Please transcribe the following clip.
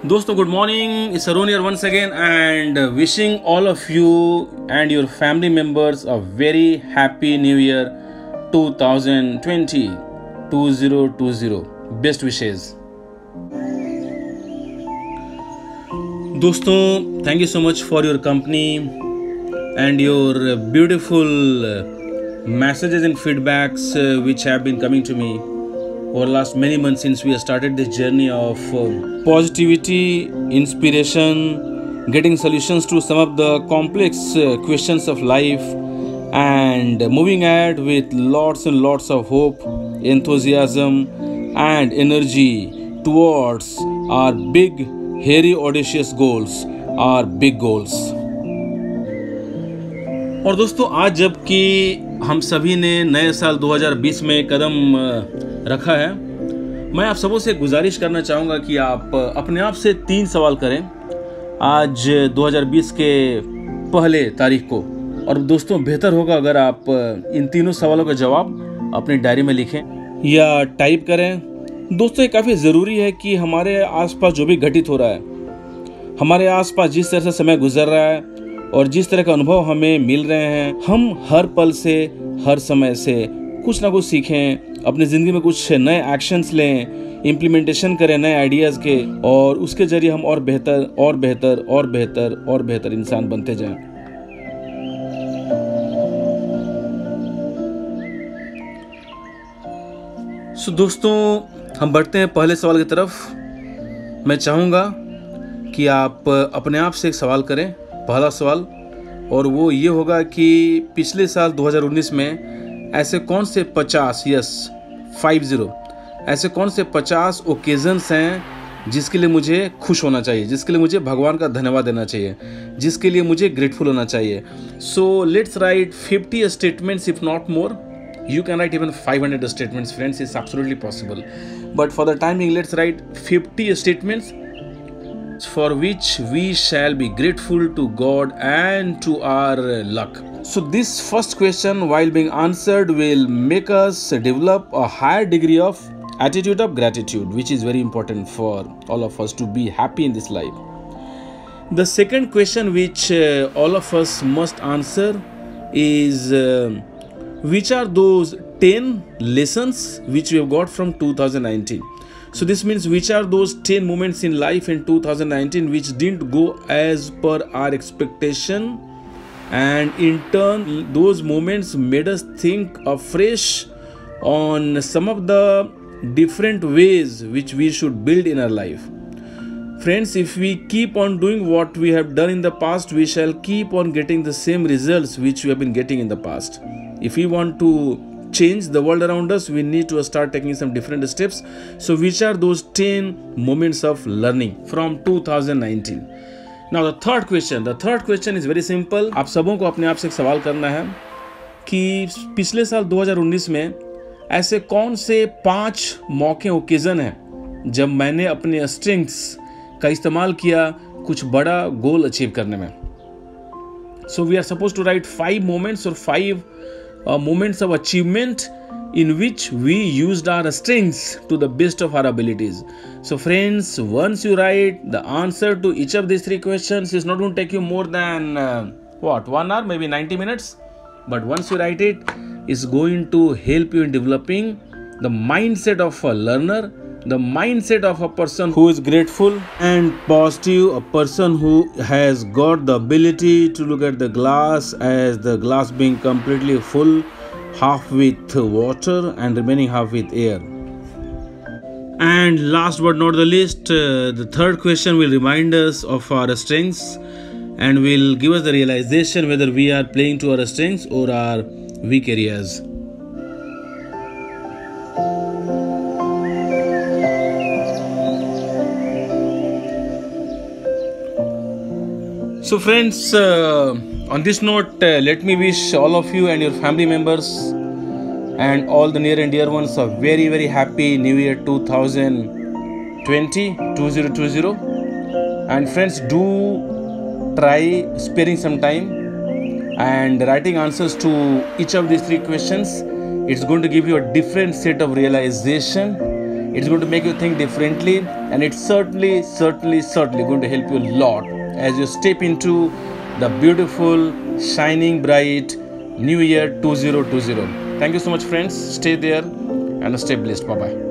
दोस्तों good morning, it's Arun here once again and wishing all of you and your family members a very happy new year 2020 best wishes. दोस्तों thank you so much for your company and your beautiful messages and feedbacks which have been coming to me over the last many months since we have started this journey of positivity, inspiration, getting solutions to some of the complex questions of life and moving ahead with lots and lots of hope, enthusiasm and energy towards our big, hairy, audacious goals, our big goals. और दोस्तों आज जबकि हम सभी ने नए साल 2020 में कदम रखा है, मैं आप सबों से गुजारिश करना चाहूँगा कि आप अपने आप से 3 सवाल करें आज 2020 के पहले तारीख को। और दोस्तों बेहतर होगा अगर आप इन तीनों सवालों का जवाब अपनी डायरी में लिखें या टाइप करें। दोस्तों ये काफ़ी ज़रूरी है कि हमारे आसपास जो भी घटित हो रहा है, हमारे आसपास जिस तरह से समय गुजर रहा है और जिस तरह का अनुभव हमें मिल रहे हैं, हम हर पल से, हर समय से कुछ ना कुछ सीखें, अपनी ज़िंदगी में कुछ नए एक्शंस लें, इम्प्लीमेंटेशन करें नए आइडियाज़ के, और उसके ज़रिए हम और बेहतर और बेहतर और बेहतर और बेहतर इंसान बनते जाएं। सो दोस्तों हम बढ़ते हैं पहले सवाल की तरफ। मैं चाहूँगा कि आप अपने आप से एक सवाल करें, पहला सवाल, और वो ये होगा कि पिछले साल 2019 में ऐसे कौन से 50 ऐसे कौन से 50 ओकेजन्स हैं जिसके लिए मुझे खुश होना चाहिए, जिसके लिए मुझे भगवान का धन्यवाद देना चाहिए, जिसके लिए मुझे ग्रेटफुल होना चाहिए। So let's write 50 statements if not more. You can write even 500 statements, friends. It's absolutely possible. But for the timing, let's write 50 statements for which we shall be grateful to God and to our luck. So this first question, while being answered, will make us develop a higher degree of attitude of gratitude, which is very important for all of us to be happy in this life. The second question which all of us must answer is which are those 10 lessons which we have got from 2019. So this means which are those 10 moments in life in 2019 which didn't go as per our expectation, and in turn those moments made us think afresh on some of the different ways which we should build in our life. Friends, if we keep on doing what we have done in the past, we shall keep on getting the same results which we have been getting in the past. If we want to change the world around us, we need to start taking some different steps. So which are those 10 moments of learning from 2019? Now the third question is very simple. आप सबों को अपने आप से एक सवाल करना है कि पिछले साल 2019 में ऐसे कौन से 5 मौके, ओकेजन हैं जब मैंने अपने स्ट्रेंथ्स का इस्तेमाल किया कुछ बड़ा गोल अचीव करने में. So we are supposed to write 5 moments or 5 moments of achievement in which we used our strengths to the best of our abilities. So friends, once you write the answer to each of these 3 questions, it's not going to take you more than 1 hour, maybe 90 minutes. But once you write it, it's going to help you in developing the mindset of a learner, the mindset of a person who is grateful and positive, a person who has got the ability to look at the glass as the glass being completely full, half with water and remaining half with air. And last but not the least, the third question will remind us of our strengths and will give us the realization whether we are playing to our strengths or our weak areas. So friends, on this note, let me wish all of you and your family members and all the near and dear ones a very, very happy New Year 2020. And friends, do try sparing some time and writing answers to each of these 3 questions. It's going to give you a different set of realization It's going to make you think differently, and it's certainly going to help you a lot as you step into the beautiful, shining, bright New Year 2020. Thank you so much, friends. Stay there and stay blessed. Bye bye.